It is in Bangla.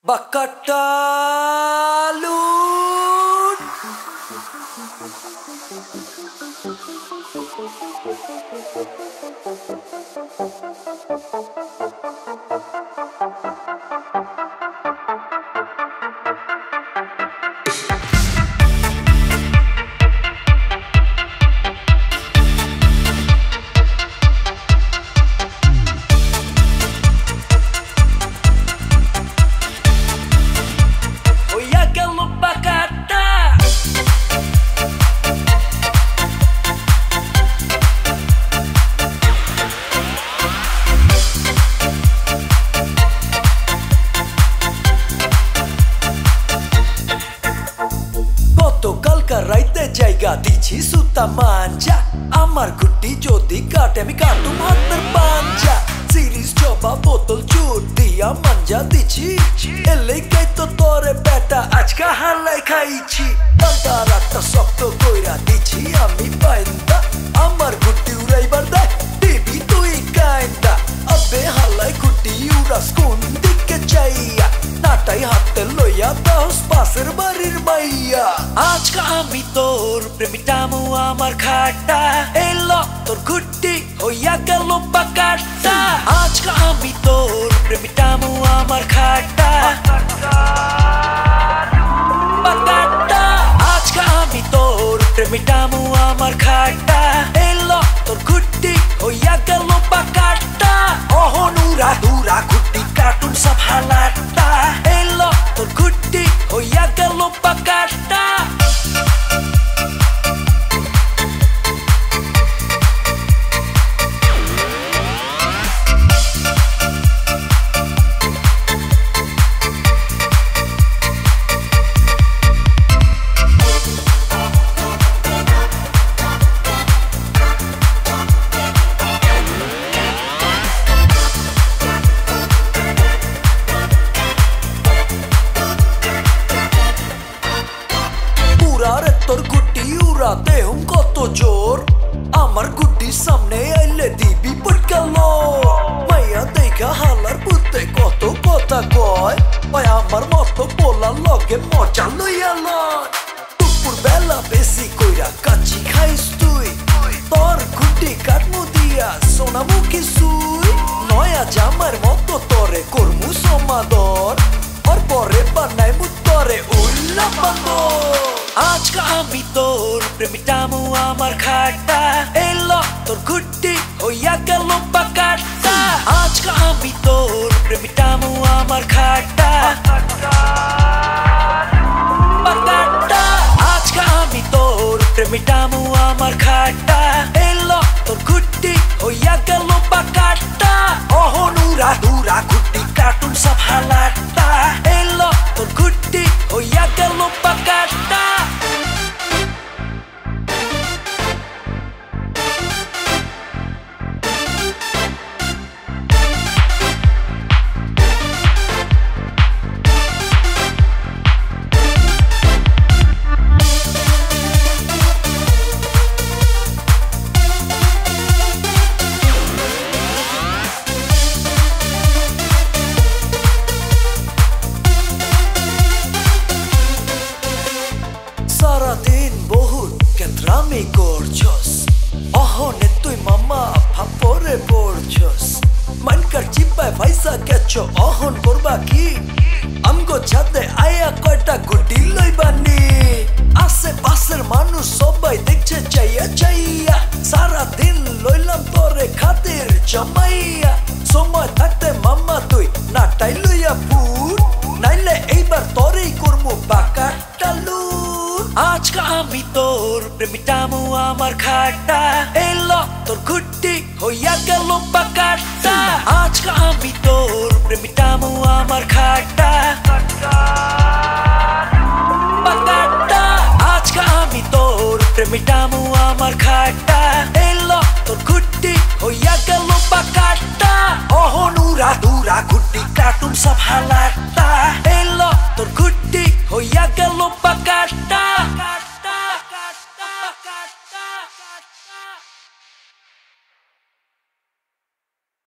Bakatta রাইতে জায়গা দিছি সুতা মাঞ্জা আমার গুটি যদি কাটে আমি কাটুম হাতের পাঞ্জা সিরিজ জবা বোতল চুট দিয়া মাঞ্জা দিছি এলে গাই তো তোরে বেটা আজকা হালাই খাইছি পাল্টা রাতটা শক্ত কইরা দিছি আমি পাইন্দা আমার গুটি উড়াইবার দেয় দিবি তুই কাইন্দা আবে হালাই গুটি উড়াস কোন দিকে চাইয়া নাটাই হাতে লইয়া দশ পাশের বাড়ির মাইয়া আজকা আমি তোর প্রেমিটামু আমার খাটা এলো তোর গুটি হইয়া গেল বাকাটা আজকা আমি তোর প্রেমিটামু আমার খাটা বাকাটা আজকা আমি তোর প্রেমিটামু আমার খাটা এলো তোর গুটি হইয়া গেল বাকাটা অহনুরা দুরা গুটি কার্টুন সব হালাটা এলো তোর গুটি হইয়া গেল বাকাটা তোর গুটি উড়াতে হুম কত জোর আমার গুটি সামনে আইলে দিবি পটকাল মাইয়া দেখা হালার পুতে কত কথা কয় ওই আমার মতো পোলার লগে মজা লইয়া লয় দুপুর বেলা বেশি কইরা কাচি খাইস তুই তোর গুটি কাটমু দিয়া সোনামুখী সুই নয়া জামার মতো তোরে করমু সমাদর ওর পরে বানাই মু তোরে উল্লা বান্দর আজকা আমি তোর প্রেমিটামু আমার খাটা এলো তোর গুটি হইয়া গেল বাকাটা আজকা আমি তোর প্রেমিটামু আমার খাটা বাকাটা আজকা আমি তোর প্রেমিটামু আমার খাটা এলো তোর গুটি হইয়া গেল বাকাটা অহনুরা দুরা গুটি কার্টুন সব হালাটা এলো তোর গুটি হইয়া গেল বাকাটা সারাদিন বহুত কেন্দ্রামি করছস অহনে তুই মামা ফাপরে পড়ছস মানকার চিপায় পয়সা কেছ অহন করবা কি আমগো ছাদে আয়া কয়টা গুটি লইবানি আশে পাশের মানুষ সবাই দেখছে চাইয়া চাইয়া সারাদিন লইলাম তোরে খাতির জমাইয়া সময় থাকতে মামা তুই নাটাই লইয়া ফুট নাইলে এইবার তোরেই করমু বাকাটা লুট আজকা আমি তোর প্রেমিটামু আমার খাটা এলো তোর গুটি হইয়া গেল বাকাটা আজকা আমি তোর প্রেমিটামু আমার খাটা বাকাটা আজকা আমি তোর প্রেমিটামু আমার খাটা এলো তোর গুটি হইয়া গেল বাকাটা অহনুরা দুরা গুটি কার্টুন সব হালাটা